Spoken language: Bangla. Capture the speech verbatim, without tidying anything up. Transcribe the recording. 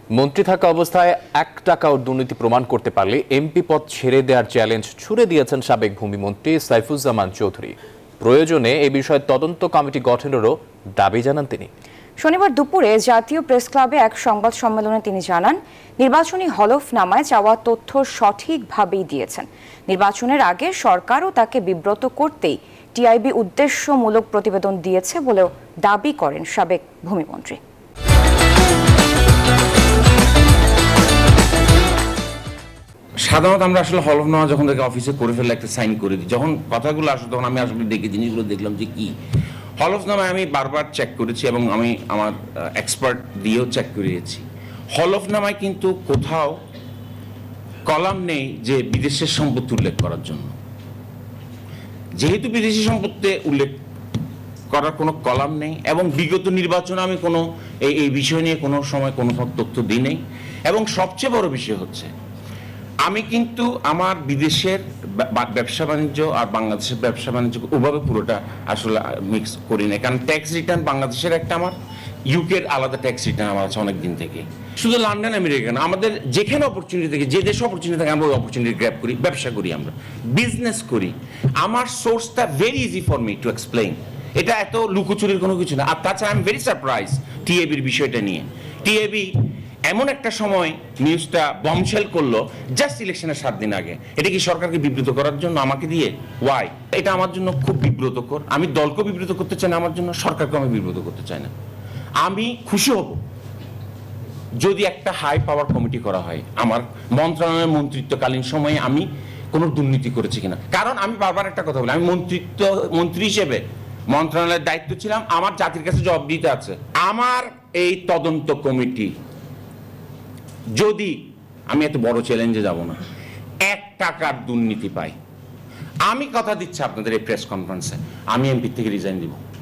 মন্ত্রী থাকা অবস্থায় এক টাকাও দুর্নীতি প্রমাণ করতে পারলে এমপি পদ ছেড়ে দেওয়ার চ্যালেঞ্জ ছুড়ে দিয়েছেন সাবেক ভূমিমন্ত্রী সাইফুজ্জামান চৌধুরী। প্রয়োজনে এ বিষয়ে তদন্ত কমিটি গঠনেরও দাবি জানান তিনি। শনিবার দুপুরে জাতীয় প্রেস ক্লাবে এক সংবাদ সম্মেলনে তিনি জানান, নির্বাচনী হলফনামায় চাওয়া তথ্য সঠিকভাবেই দিয়েছেন। নির্বাচনের আগে সরকারও তাকে বিব্রত করতেই টিআইবি উদ্দেশ্যমূলক প্রতিবেদন দিয়েছে বলেও দাবি করেন সাবেক ভূমিমন্ত্রী। সাধারণত আমরা আসলে হলফনামা যখন থেকে অফিসে করে ফেললে একটা সাইন করে দিই, যখন কথাগুলো আসলে তখন আমি আসলে দেখে জিনিসগুলো দেখলাম যে কি হলফনামায় আমি বারবার চেক করেছি এবং আমি আমার এক্সপার্ট দিয়েও চেক করিয়েছি। হলফনামায় কিন্তু কোথাও কলাম নেই যে বিদেশের সম্পত্তি উল্লেখ করার জন্য। যেহেতু বিদেশি সম্পত্তি উল্লেখ করার কোনো কলাম নেই এবং বিগত নির্বাচনে আমি কোনো এই এই বিষয় নিয়ে কোনো সময় কোনো তথ্য দিই নেই, এবং সবচেয়ে বড় বিষয় হচ্ছে আমি কিন্তু আমার বিদেশের ব্যবসা বাণিজ্য আর বাংলাদেশের ব্যবসা বাণিজ্য ওভাবে পুরোটা আসলে মিক্স করি না, কারণ ট্যাক্স রিটার্ন বাংলাদেশের একটা, আমার ইউকের আলাদা ট্যাক্স রিটার্ন আমার আছে অনেক দিন থেকে। শুধু লন্ডন আমেরিকা না, আমাদের যেখানে অপরচুনিটি থাকে, যে দেশে অপরচুনিটি থাকে আমরা ওই অপরচুনিটি গ্র্যাব করি, ব্যবসা করি, আমরা বিজনেস করি। আমার সোর্সটা very easy for me to explain. এটা এত লুকোচুরির কোনো কিছু না। আর তাছাড়া আই এম ভেরি সারপ্রাইজ টিএবির বিষয়টা নিয়ে। টিএবি এমন একটা সময় নিউজটা বমশেল করলো জাস্ট ইলেকশনের সাত দিন আগে। এটা কি সরকারকে বিব্রত করার জন্য আমাকে দিয়ে? ওয়াই? এটা আমার জন্য খুব বিব্রতকর। আমি দলকে বিব্রত করতে চাই না, আমার জন্য সরকারকে আমি বিব্রত করতে চাই না। আমি খুশি হব যদি একটা হাই পাওয়ার কমিটি করা হয় আমার মন্ত্রণালয়ের মন্ত্রিত্বকালীন সময়ে আমি কোনো দুর্নীতি করেছি কিনা। কারণ আমি বারবার একটা কথা বলি, আমি মন্ত্রিত্ব মন্ত্রী হিসেবে মন্ত্রণালয়ের দায়িত্ব ছিলাম, আমার জাতির কাছে জবাব দিতে আছে। আমার এই তদন্ত কমিটি যদি, আমি এত বড় চ্যালেঞ্জে যাব না, এক টাকার দুর্নীতি পাই, আমি কথা দিচ্ছি আপনাদের এই প্রেস কনফারেন্সে, আমি এমপি থেকে রিজাইন দিব।